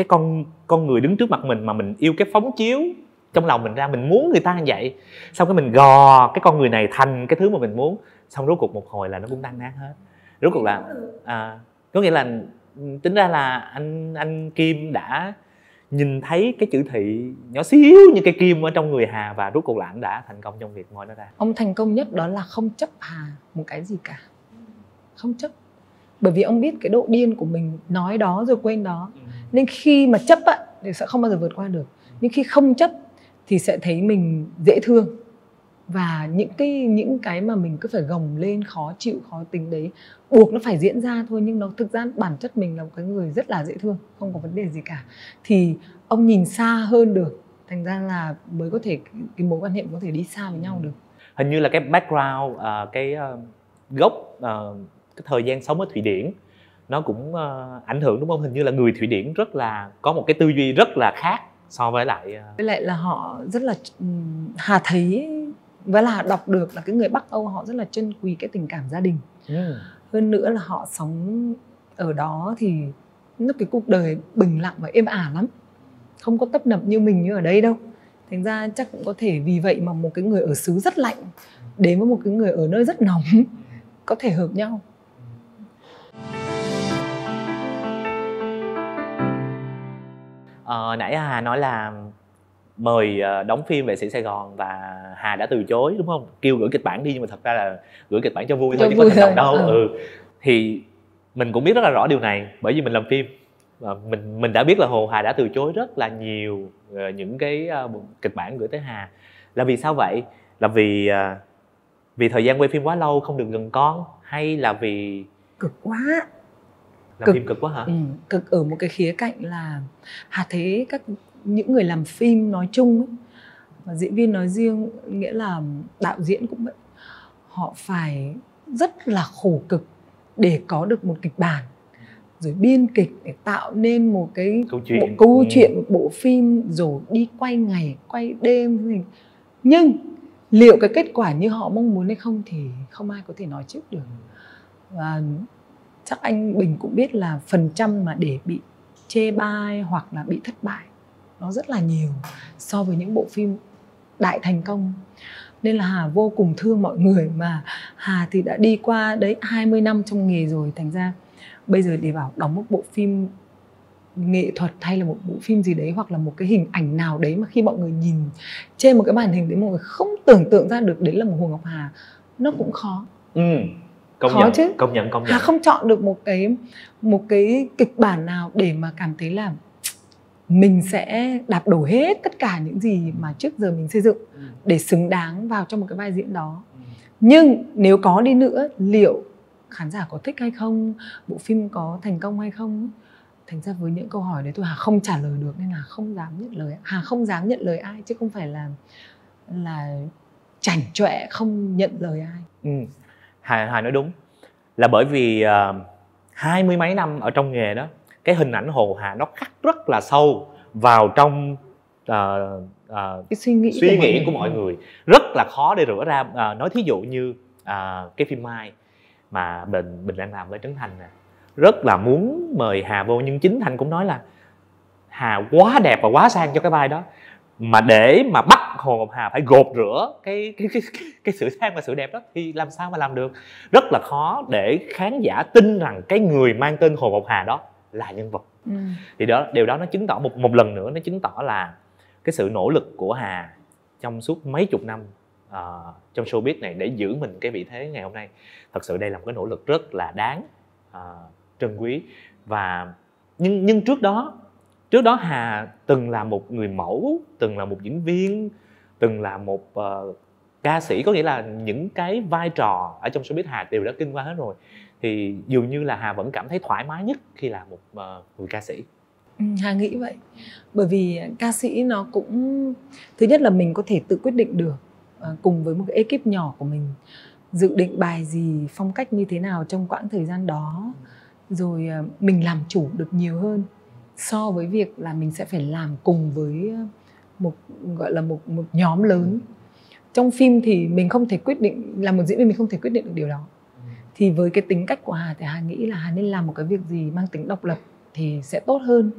con người đứng trước mặt mình, mà mình yêu cái phóng chiếu trong lòng mình ra. Mình muốn người ta như vậy, xong cái mình gò cái con người này thành cái thứ mà mình muốn, xong rốt cuộc một hồi là nó cũng tan nát hết. Rốt cuộc là có nghĩa là tính ra là anh Kim đã nhìn thấy cái chữ thị nhỏ xíu như cây kim ở trong người Hà, và rốt cuộc là anh đã thành công trong việc moi nó ra. Ông thành công nhất đó là không chấp Hà một cái gì cả, không chấp. Bởi vì ông biết cái độ điên của mình, nói đó rồi quên đó. Nên khi mà chấp á thì sẽ không bao giờ vượt qua được. Nhưng khi không chấp thì sẽ thấy mình dễ thương. Và những cái mà mình cứ phải gồng lên, khó chịu, khó tính đấy, buộc nó phải diễn ra thôi. Nhưng nó thực ra bản chất mình là một cái người rất là dễ thương, không có vấn đề gì cả. Thì ông nhìn xa hơn được, thành ra là mới có thể cái mối quan hệ có thể đi xa với nhau được. Hình như là cái background, cái gốc, cái thời gian sống ở Thụy Điển nó cũng ảnh hưởng, đúng không? Hình như là người Thụy Điển rất là có một cái tư duy rất là khác so với lại là họ rất là Hà thấy và là đọc được là cái người Bắc Âu họ rất là trân quý cái tình cảm gia đình. Hơn nữa là họ sống ở đó thì nó cái cuộc đời bình lặng và êm ả lắm, không có tấp nập như mình như ở đây đâu. Thành ra chắc cũng có thể vì vậy mà một cái người ở xứ rất lạnh đến với một cái người ở nơi rất nóng có thể hợp nhau. Nãy Hà nói là mời đóng phim Vệ sĩ Sài Gòn và Hà đã từ chối, đúng không? Kêu gửi kịch bản đi, nhưng mà thật ra là gửi kịch bản cho vui thôi, chứ có thành công đâu. Thì mình cũng biết rất là rõ điều này, bởi vì mình làm phim và mình đã biết là Hồ Hà đã từ chối rất là nhiều những cái kịch bản gửi tới Hà. Là vì sao vậy? Là vì thời gian quay phim quá lâu không được gần con, hay là vì cực quá? Làm phim cực quá hả? Cực ở một cái khía cạnh là Hà thấy những người làm phim nói chung ấy, và diễn viên nói riêng, nghĩa là đạo diễn cũng vậy, họ phải rất là khổ cực để có được một kịch bản, rồi biên kịch để tạo nên một cái câu chuyện, một bộ phim, rồi đi quay ngày, quay đêm. Nhưng liệu cái kết quả như họ mong muốn hay không thì không ai có thể nói trước được. Và chắc anh Bình cũng biết là phần trăm mà để bị chê bai hoặc là bị thất bại nó rất là nhiều so với những bộ phim đại thành công. Nên là Hà vô cùng thương mọi người, mà Hà thì đã đi qua đấy 20 năm trong nghề rồi. Thành ra bây giờ để bảo đóng một bộ phim nghệ thuật hay là một bộ phim gì đấy, hoặc là một cái hình ảnh nào đấy mà khi mọi người nhìn trên một cái màn hình đấy mọi người không tưởng tượng ra được đấy là một Hồ Ngọc Hà, nó cũng khó. Khó chứ. Công nhận. Hà không chọn được một cái kịch bản nào để mà cảm thấy là mình sẽ đạp đổ hết tất cả những gì mà trước giờ mình xây dựng để xứng đáng vào trong một cái vai diễn đó. Nhưng nếu có đi nữa, liệu khán giả có thích hay không, bộ phim có thành công hay không, thành ra với những câu hỏi đấy tôi Hà không trả lời được, nên là không dám nhận lời. Hà không dám nhận lời ai chứ không phải là chảnh chọe không nhận lời ai. Hà nói đúng, là bởi vì 20 mấy năm ở trong nghề đó, cái hình ảnh Hồ Hà nó khắc rất là sâu vào trong cái suy nghĩ của mọi người, rất là khó để rửa ra. Nói thí dụ như cái phim Mai mà Bình đang làm với Trấn Thành nè, rất là muốn mời Hà vô, nhưng chính Thành cũng nói là Hà quá đẹp và quá sang cho cái vai đó, mà để mà bắt Hồ Ngọc Hà phải gột rửa cái sự sang và sự đẹp đó thì làm sao mà làm được. Rất là khó để khán giả tin rằng cái người mang tên Hồ Ngọc Hà đó là nhân vật. Thì điều đó nó chứng tỏ một lần nữa, nó chứng tỏ là cái sự nỗ lực của Hà trong suốt mấy chục năm trong showbiz này để giữ mình cái vị thế ngày hôm nay. Thật sự đây là một cái nỗ lực rất là đáng trân quý. Và nhưng trước đó Hà từng là một người mẫu, từng là một diễn viên, từng là một ca sĩ, có nghĩa là những cái vai trò ở trong showbiz Hà đều đã kinh qua hết rồi. Thì dường như là Hà vẫn cảm thấy thoải mái nhất khi là một người ca sĩ. Hà nghĩ vậy. Bởi vì ca sĩ nó cũng, thứ nhất là mình có thể tự quyết định được, cùng với một cái ekip nhỏ của mình, dự định bài gì, phong cách như thế nào trong quãng thời gian đó. Rồi mình làm chủ được nhiều hơn so với việc là mình sẽ phải làm cùng với một nhóm lớn. Trong phim thì mình không thể quyết định, là một diễn viên mình không thể quyết định được điều đó. Thì với cái tính cách của Hà thì Hà nghĩ là Hà nên làm một cái việc gì mang tính độc lập thì sẽ tốt hơn.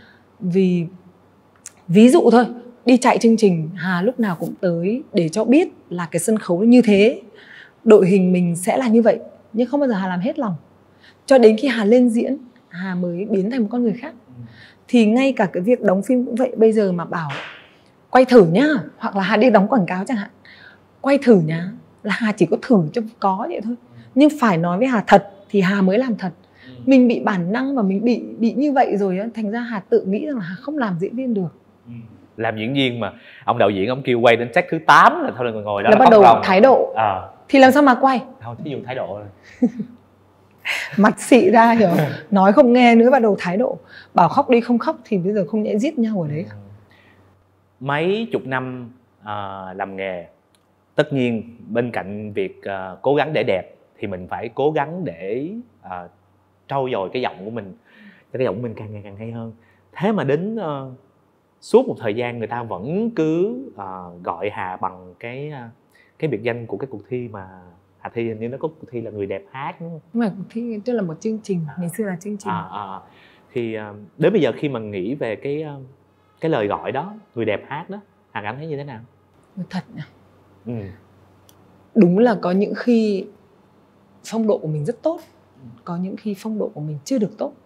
Vì ví dụ thôi, đi chạy chương trình Hà lúc nào cũng tới để cho biết là cái sân khấu như thế, đội hình mình sẽ là như vậy, nhưng không bao giờ Hà làm hết lòng. Cho đến khi Hà lên diễn, Hà mới biến thành một con người khác. Thì ngay cả cái việc đóng phim cũng vậy. Bây giờ mà bảo quay thử nhá, hoặc là Hà đi đóng quảng cáo chẳng hạn, quay thử nhá, là Hà chỉ có thử cho có vậy thôi. Nhưng phải nói với Hà thật thì Hà mới làm thật. Mình bị bản năng và mình bị như vậy rồi á, thành ra Hà tự nghĩ rằng là Hà không làm diễn viên được. Làm diễn viên mà ông đạo diễn ông kêu quay đến check thứ 8 là thôi, ngồi đó là bắt đầu thái độ. Thì làm sao mà quay? Thôi thí dụ thái độ rồi. Mặt xị ra hiểu, nói không nghe nữa, bắt đầu thái độ. Bảo khóc đi không khóc thì bây giờ không nhẽ giết nhau ở đấy. Mấy chục năm làm nghề, tất nhiên bên cạnh việc cố gắng để đẹp thì mình phải cố gắng để trau dồi cái giọng của mình, cho cái giọng của mình càng ngày càng hay hơn. Thế mà đến suốt một thời gian người ta vẫn cứ gọi Hà bằng cái biệt danh của cái cuộc thi mà Hà thi, hình như nó có cuộc thi là người đẹp hát, đúng không? Nhưng mà cuộc thi tức là một chương trình, ngày xưa là chương trình. Thì đến bây giờ khi mà nghĩ về cái lời gọi đó, người đẹp hát đó, Hà cảm thấy như thế nào? Thật nhỉ? Đúng là có những khi phong độ của mình rất tốt, có những khi phong độ của mình chưa được tốt.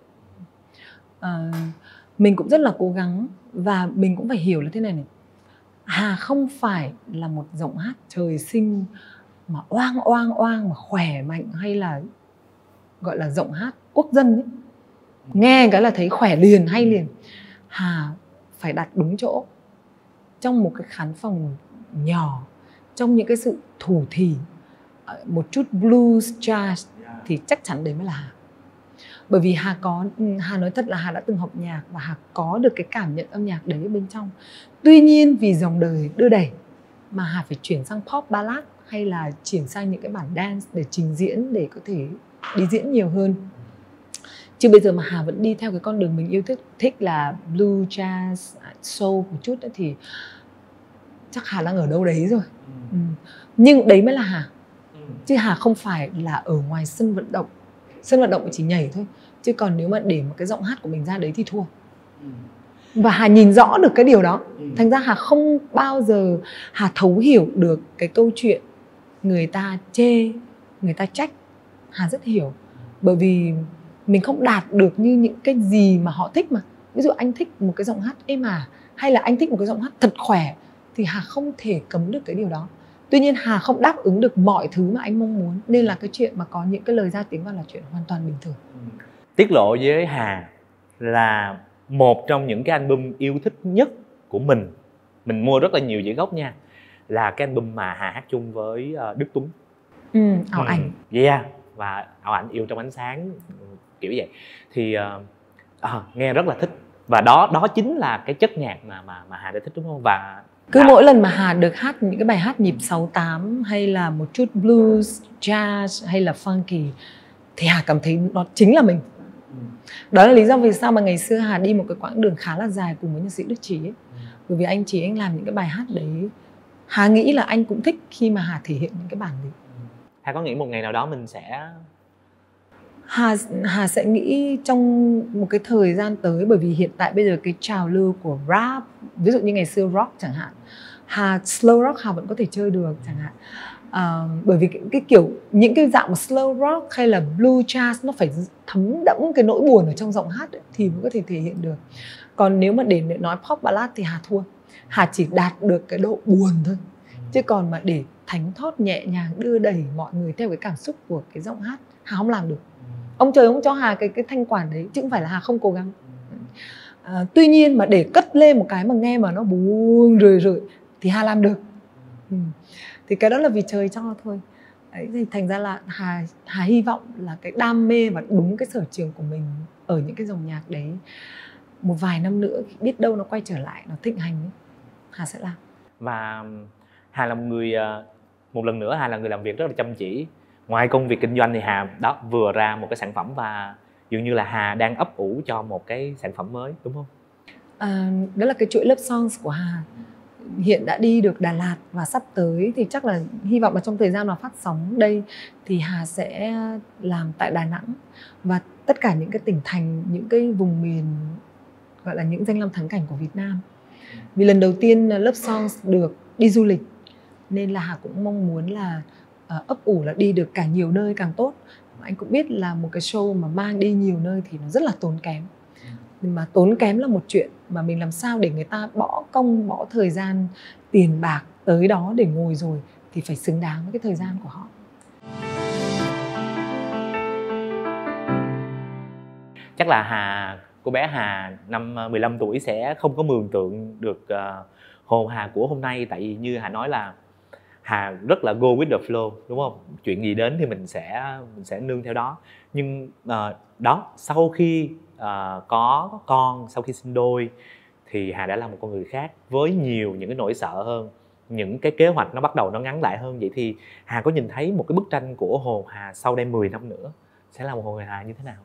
Mình cũng rất là cố gắng, và mình cũng phải hiểu là thế này này, Hà không phải là một giọng hát trời sinh mà oang mà khỏe mạnh, hay là gọi là giọng hát quốc dân ấy. Nghe cái là thấy khỏe liền, hay liền. Hà phải đặt đúng chỗ, trong một cái khán phòng nhỏ, trong những cái sự thủ thỉ, một chút blues, jazz, thì chắc chắn đấy mới là Hà. Bởi vì Hà nói thật là Hà đã từng học nhạc và Hà có được cái cảm nhận âm nhạc đấy ở bên trong. Tuy nhiên vì dòng đời đưa đẩy mà Hà phải chuyển sang pop ballad, hay là chuyển sang những cái bản dance để trình diễn, để có thể đi diễn nhiều hơn. Chứ bây giờ mà Hà vẫn đi theo cái con đường mình yêu thích là blues, jazz, soul một chút nữa thì chắc Hà đang ở đâu đấy rồi. Nhưng đấy mới là Hà. Chứ Hà không phải là ở ngoài sân vận động. Sân vận động chỉ nhảy thôi. Chứ còn nếu mà để một cái giọng hát của mình ra đấy thì thua. Và Hà nhìn rõ được cái điều đó. Thành ra Hà không bao giờ Hà thấu hiểu được cái câu chuyện người ta chê, người ta trách. Hà rất hiểu. Bởi vì mình không đạt được như những cái gì mà họ thích mà. Ví dụ anh thích một cái giọng hát êm ả, hay là anh thích một cái giọng hát thật khỏe, thì Hà không thể cấm được cái điều đó. Tuy nhiên Hà không đáp ứng được mọi thứ mà anh mong muốn. Nên là cái chuyện mà có những cái lời ra tiếng vào là chuyện hoàn toàn bình thường. Tiết lộ với Hà là một trong những cái album yêu thích nhất của mình mua rất là nhiều dĩa gốc nha, là cái album mà Hà hát chung với Đức Tuấn. Ảo ảnh. Yeah, và Ảo ảnh yêu trong ánh sáng, kiểu vậy. Thì nghe rất là thích, và đó chính là cái chất nhạc mà Hà đã thích, đúng không? Và cứ mỗi lần mà Hà được hát những cái bài hát nhịp 6/8 hay là một chút blues, jazz hay là funky thì Hà cảm thấy nó chính là mình. Đó là lý do vì sao mà ngày xưa Hà đi một cái quãng đường khá là dài cùng với nhạc sĩ Đức Trí ấy. Bởi vì anh làm những cái bài hát đấy, Hà nghĩ là anh cũng thích khi mà Hà thể hiện những cái bản đấy. Hà có nghĩ một ngày nào đó mình sẽ... Hà sẽ nghĩ trong một cái thời gian tới, bởi vì hiện tại bây giờ cái trào lưu của rap, ví dụ như ngày xưa rock chẳng hạn, slow rock Hà vẫn có thể chơi được chẳng hạn. Bởi vì cái kiểu những cái dạng mà slow rock hay là blue jazz nó phải thấm đẫm cái nỗi buồn ở trong giọng hát ấy, thì mới có thể thể hiện được. Còn nếu mà để nói pop ballad thì Hà thua. Hà chỉ đạt được cái độ buồn thôi, chứ còn mà để thánh thót nhẹ nhàng đưa đẩy mọi người theo cái cảm xúc của cái giọng hát, Hà không làm được. Ông trời không cho Hà cái thanh quản đấy, chứ không phải là Hà không cố gắng. Tuy nhiên mà để cất lên một cái mà nghe mà nó buồn rười thì Hà làm được. Thì cái đó là vì trời cho thôi. Đấy, thì thành ra là Hà hy vọng là cái đam mê và đúng cái sở trường của mình ở những cái dòng nhạc đấy, một vài năm nữa biết đâu nó quay trở lại, nó thịnh hành ấy, Hà sẽ làm. Và Hà là một lần nữa Hà là người làm việc rất là chăm chỉ. Ngoài công việc kinh doanh thì Hà đó vừa ra một cái sản phẩm, và dường như là Hà đang ấp ủ cho một cái sản phẩm mới, đúng không? Đó là cái chuỗi Love Songs của Hà. Hiện đã đi được Đà Lạt và sắp tới thì chắc là hy vọng là trong thời gian mà phát sóng đây thì Hà sẽ làm tại Đà Nẵng và tất cả những cái tỉnh thành, những cái vùng miền gọi là những danh lam thắng cảnh của Việt Nam. Vì lần đầu tiên Love Songs được đi du lịch nên là Hà cũng mong muốn là ấp ủ là đi được càng nhiều nơi càng tốt. Anh cũng biết là một cái show mà mang đi nhiều nơi thì nó rất là tốn kém. Nhưng mà tốn kém là một chuyện, mà mình làm sao để người ta bỏ công, bỏ thời gian, tiền bạc tới đó để ngồi rồi thì phải xứng đáng với cái thời gian của họ. Chắc là cô bé Hà năm 15 tuổi sẽ không có mường tượng được hồn Hà của hôm nay. Tại vì như Hà nói là Hà rất là go with the flow, đúng không? Chuyện gì đến thì mình sẽ nương theo đó. Nhưng đó, sau khi có con, sau khi sinh đôi thì Hà đã là một con người khác với nhiều những cái nỗi sợ hơn, những cái kế hoạch nó bắt đầu nó ngắn lại hơn. Vậy thì Hà có nhìn thấy một cái bức tranh của hồn Hà sau đây 10 năm nữa sẽ là một hồn Hà như thế nào?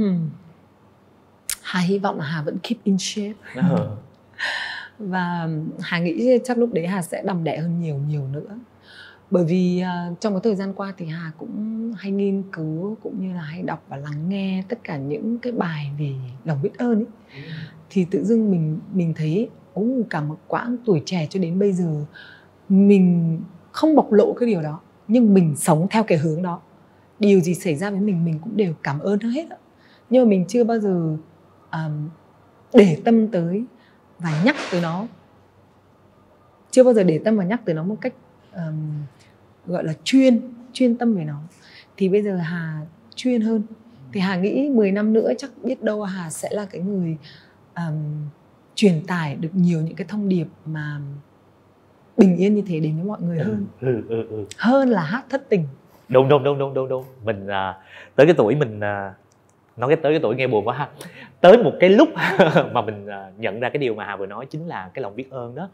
Hà hy vọng là Hà vẫn keep in shape. Và Hà nghĩ chắc lúc đấy Hà sẽ đằm đẻ hơn nhiều nữa. Bởi vì trong cái thời gian qua thì Hà cũng hay nghiên cứu cũng như là hay đọc và lắng nghe tất cả những cái bài về lòng biết ơn ấy. Thì tự dưng mình thấy cả một quãng tuổi trẻ cho đến bây giờ mình không bộc lộ cái điều đó, nhưng mình sống theo cái hướng đó. Điều gì xảy ra với mình cũng đều cảm ơn hết. Nhưng mà mình chưa bao giờ để tâm tới và nhắc tới nó. Chưa bao giờ để tâm và nhắc tới nó một cách gọi là chuyên tâm về nó. Thì bây giờ Hà chuyên hơn. Thì Hà nghĩ 10 năm nữa chắc biết đâu Hà sẽ là cái người truyền tải được nhiều những cái thông điệp mà bình yên như thế đến với mọi người hơn. Hơn là hát thất tình. Đúng. Mình tới cái tuổi mình nói tới cái tuổi nghe buồn quá ha. Tới một cái lúc mà mình nhận ra cái điều mà Hà vừa nói, chính là cái lòng biết ơn đó.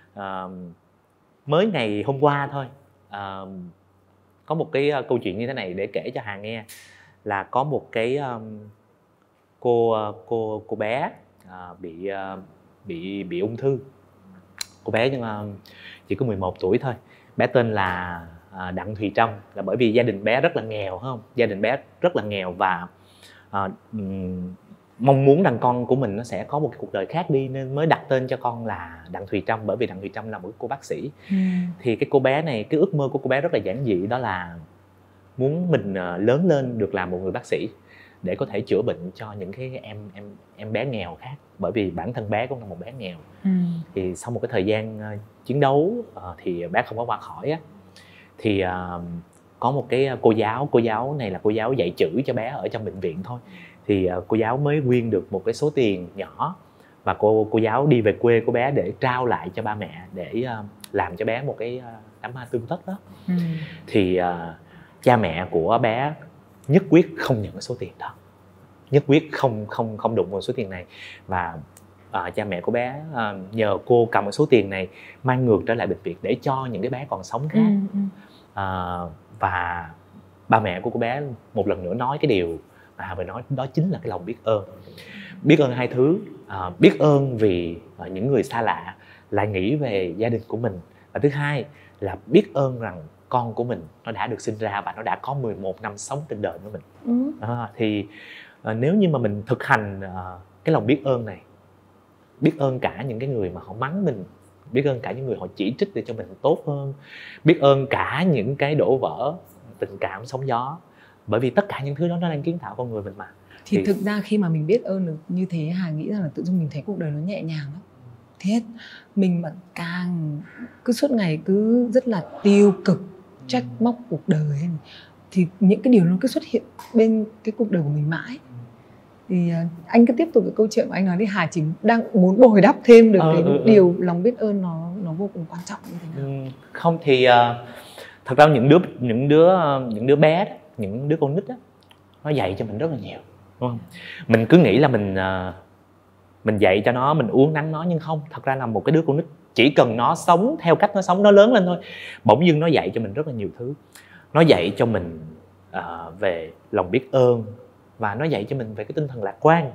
Mới ngày hôm qua thôi, có một cái câu chuyện như thế này để kể cho Hà nghe. Là có một cái cô bé bị ung thư. Cô bé chỉ có 11 tuổi thôi. Bé tên là Đặng Thùy Trâm. Là bởi vì gia đình bé rất là nghèo, không? Gia đình bé rất là nghèo và mong muốn rằng con của mình nó sẽ có một cái cuộc đời khác đi, nên mới đặt tên cho con là Đặng Thùy Trâm, bởi vì Đặng Thùy Trâm là một cô bác sĩ. Thì cái cô bé này, cái ước mơ của cô bé rất là giản dị, đó là muốn mình lớn lên được làm một người bác sĩ để có thể chữa bệnh cho những cái em bé nghèo khác, bởi vì bản thân bé cũng là một bé nghèo. Thì sau một cái thời gian chiến đấu thì bé không có qua khỏi á. Thì có một cái cô giáo này là cô giáo dạy chữ cho bé ở trong bệnh viện thôi. thì cô giáo mới quyên được một cái số tiền nhỏ, và cô giáo đi về quê của bé để trao lại cho ba mẹ để làm cho bé một cái đám ma tương tất đó. Thì cha mẹ của bé nhất quyết không nhận cái số tiền đó, nhất quyết không đụng vào số tiền này. Và cha mẹ của bé nhờ cô cầm cái số tiền này mang ngược trở lại bệnh viện để cho những cái bé còn sống khác. Và ba mẹ của cô bé một lần nữa nói cái điều mà Hà vừa nói, đó chính là cái lòng biết ơn. Biết ơn hai thứ, biết ơn vì những người xa lạ lại nghĩ về gia đình của mình, và thứ hai là biết ơn rằng con của mình nó đã được sinh ra và nó đã có 11 năm sống trên đời với mình. Thì nếu như mà mình thực hành cái lòng biết ơn này, biết ơn cả những cái người mà họ mắng mình, biết ơn cả những người họ chỉ trích để cho mình tốt hơn, biết ơn cả những cái đổ vỡ tình cảm sóng gió, bởi vì tất cả những thứ đó nó đang kiến tạo con người mình mà. Thì thực ra khi mà mình biết ơn được như thế, Hà nghĩ rằng là tự dưng mình thấy cuộc đời nó nhẹ nhàng lắm. Thiết, mình mà càng cứ suốt ngày cứ rất là tiêu cực, trách móc cuộc đời ấy, thì những cái điều nó cứ xuất hiện bên cái cuộc đời của mình mãi. Thì anh cứ tiếp tục cái câu chuyện của anh nói đi. Hà chỉ đang muốn bồi đắp thêm được cái điều lòng biết ơn nó vô cùng quan trọng như thế nào. Không thì thật ra những đứa bé đó, những đứa con nít đó, nó dạy cho mình rất là nhiều, đúng không? Mình cứ nghĩ là mình dạy cho nó, mình uốn nắn nó, nhưng không, thật ra là một cái đứa con nít chỉ cần nó sống theo cách nó sống, nó lớn lên thôi, bỗng dưng nó dạy cho mình rất là nhiều thứ. Nó dạy cho mình về lòng biết ơn, và nó dạy cho mình về cái tinh thần lạc quan.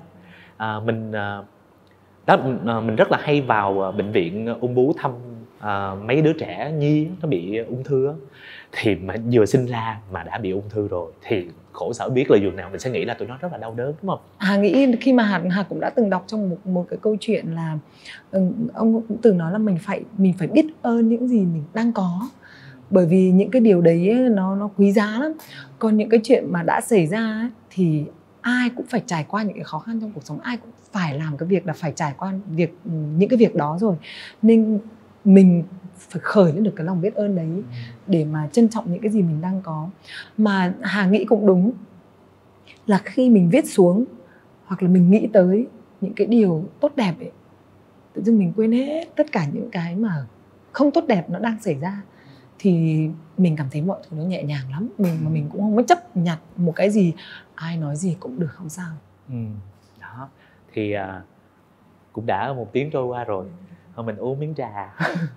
Mình rất là hay vào bệnh viện ung bướu thăm mấy đứa trẻ nhi nó bị ung thư đó. Thì mà vừa sinh ra mà đã bị ung thư rồi thì khổ sở biết là dường nào mình sẽ nghĩ là tụi nó rất là đau đớn, đúng không? Hà nghĩ khi mà Hà cũng đã từng đọc trong một cái câu chuyện là ông cũng từng nói là mình phải biết ơn những gì mình đang có, bởi vì những cái điều đấy nó quý giá lắm. Còn những cái chuyện mà đã xảy ra ấy, thì ai cũng phải trải qua những cái khó khăn trong cuộc sống, ai cũng phải làm cái việc là phải trải qua những cái việc đó rồi, nên mình phải khởi lên được cái lòng biết ơn đấy để mà trân trọng những cái gì mình đang có. Mà Hà nghĩ cũng đúng là khi mình viết xuống hoặc là mình nghĩ tới những cái điều tốt đẹp ấy, tự dưng mình quên hết tất cả những cái mà không tốt đẹp nó đang xảy ra, thì mình cảm thấy mọi thứ nó nhẹ nhàng lắm. Mình cũng không có chấp nhặt một cái gì, ai nói gì cũng được, không sao. Đó thì cũng đã 1 tiếng trôi qua rồi, thôi mình uống miếng trà.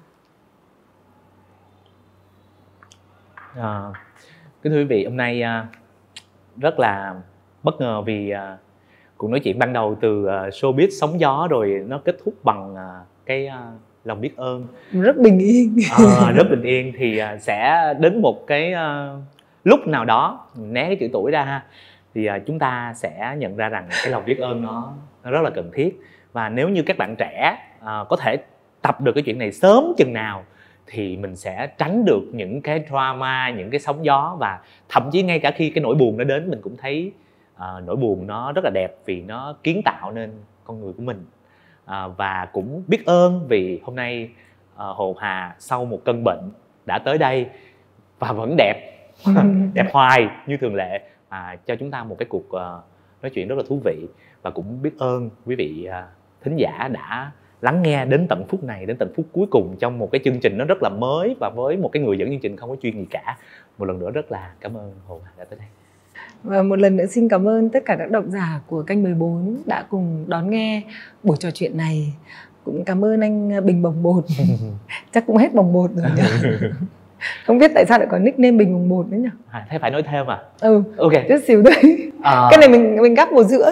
Kính thưa quý vị, hôm nay rất là bất ngờ vì cuộc nói chuyện ban đầu từ showbiz sóng gió rồi nó kết thúc bằng cái lòng biết ơn rất bình yên. Rất bình yên. Thì sẽ đến một cái lúc nào đó, né cái chữ tuổi ra ha, thì chúng ta sẽ nhận ra rằng cái lòng biết ơn nó rất là cần thiết. Và nếu như các bạn trẻ có thể tập được cái chuyện này sớm chừng nào thì mình sẽ tránh được những cái drama, những cái sóng gió. Và thậm chí ngay cả khi cái nỗi buồn nó đến, mình cũng thấy nỗi buồn nó rất là đẹp vì nó kiến tạo nên con người của mình. Và cũng biết ơn vì hôm nay Hồ Hà sau một cơn bệnh đã tới đây và vẫn đẹp đẹp hoài như thường lệ, cho chúng ta một cái cuộc nói chuyện rất là thú vị. Và cũng biết ơn quý vị thính giả đã lắng nghe đến tận phút này, đến tận phút cuối cùng trong một cái chương trình nó rất là mới và với một cái người dẫn chương trình không có chuyên gì cả. Một lần nữa rất là cảm ơn Hồ Hà đã tới đây. Và một lần nữa xin cảm ơn tất cả các độc giả của kênh 14 đã cùng đón nghe buổi trò chuyện này. Cũng cảm ơn anh Bình Bồng Bột. Chắc cũng hết bồng bột rồi nhỉ. Không biết tại sao lại có nickname Bình Bồng Bột nữa nhỉ? Thế phải nói thêm à? Ok. Chút xíu đấy. Cái này mình gắp vào giữa.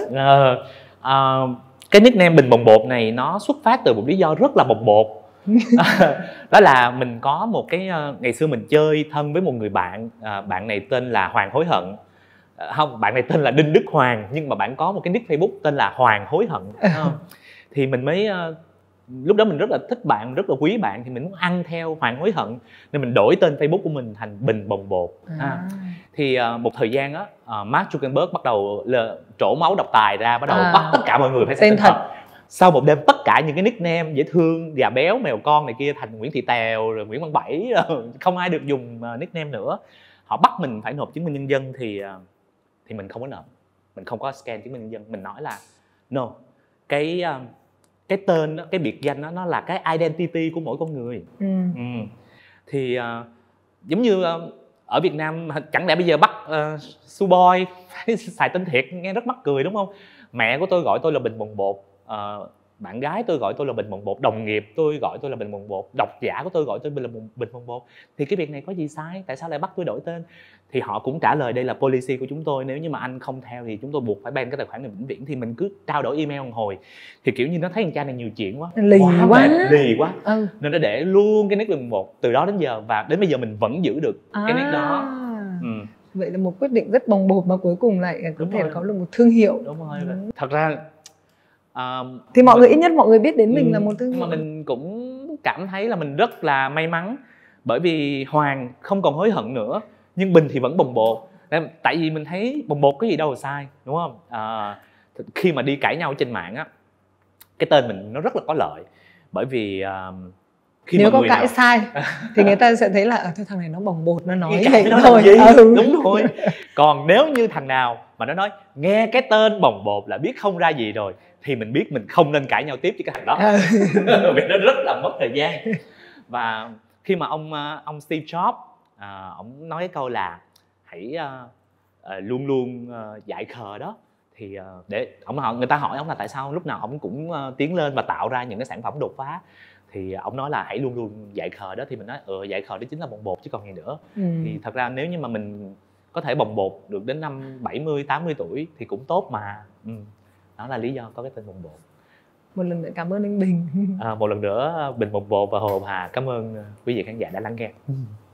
Cái nickname Bình Bồng Bột này nó xuất phát từ một lý do rất là bồng bột. Đó là mình có một cái ngày xưa mình chơi thân với một người bạn, bạn này tên là Hoàng Hối Hận. Không, bạn này tên là Đinh Đức Hoàng, nhưng mà bạn có một cái nick Facebook tên là Hoàng Hối Hận. Thì mình mới lúc đó mình rất là thích bạn, rất là quý bạn, thì mình muốn ăn theo Hoàng Hối Hận nên mình đổi tên Facebook của mình thành Bình Bồng Bột. Thì một thời gian á, Mark Zuckerberg bắt đầu trổ máu độc tài ra, bắt đầu bắt tất cả mọi người phải tên thật. Sau một đêm tất cả những cái nickname dễ thương, già béo, mèo con này kia thành Nguyễn Thị Tèo, rồi Nguyễn Văn Bảy, rồi không ai được dùng nickname nữa. Họ bắt mình phải nộp chứng minh nhân dân thì mình không có nộp. mình không có scan chứng minh nhân dân, mình nói là no, cái tên đó, cái biệt danh đó, nó là cái identity của mỗi con người. Thì giống như ở Việt Nam chẳng lẽ bây giờ bắt Suboi phải xài tên thiệt, nghe rất mắc cười đúng không? Mẹ của tôi gọi tôi là Bình Bồng Bột, bạn gái tôi gọi tôi là Bình Bồng Bột, đồng nghiệp tôi gọi tôi là Bình Bồng Bột, độc giả của tôi gọi tôi là Bình Bồng Bột. Thì cái việc này có gì sai? Tại sao lại bắt tôi đổi tên? Thì họ cũng trả lời đây là policy của chúng tôi, nếu như mà anh không theo thì chúng tôi buộc phải ban cái tài khoản này vĩnh viễn. Thì mình cứ trao đổi email một hồi thì kiểu như nó thấy thằng cha này nhiều chuyện quá, lì quá. Nên nó để luôn cái nick Bình Bồng Bột từ đó đến giờ, và đến bây giờ mình vẫn giữ được cái nick đó. Vậy là một quyết định rất bồng bột mà cuối cùng lại có thể có được một thương hiệu. Đúng rồi. Thật ra thì mọi người ít nhất mọi người biết đến mình là một thương hiệu. Nhưng mà mình cũng cảm thấy là mình rất là may mắn, bởi vì Hoàng không còn hối hận nữa, nhưng Bình thì vẫn bồng bột. Tại vì mình thấy bồng bột có gì đâu là sai, đúng không? Khi mà đi cãi nhau trên mạng á, cái tên mình nó rất là có lợi, bởi vì khi nếu mà có người cãi nào... sai thì người ta sẽ thấy là thôi thằng này nó bồng bột, nó nói vậy thôi. Đúng rồi. Còn nếu như thằng nào mà nó nói nghe cái tên bồng bột là biết không ra gì rồi, thì mình biết mình không nên cãi nhau tiếp với cái thằng đó. Vì nó rất là mất thời gian. Và khi mà ông Steve Jobs ông nói cái câu là hãy luôn luôn dại khờ đó, thì để người ta hỏi ông là tại sao lúc nào ông cũng tiến lên và tạo ra những cái sản phẩm đột phá, thì ông nói là hãy luôn luôn dại khờ đó. Thì mình nói dại khờ đó chính là bồng bột chứ còn gì nữa. Thì thật ra nếu như mà mình có thể bồng bột được đến năm 70, 80 tuổi thì cũng tốt mà. Đó là lý do có cái tên bồng bột. Một lần nữa cảm ơn anh Bình. Một lần nữa Bình Bồng Bột và Hồ Hồng Hà cảm ơn quý vị khán giả đã lắng nghe.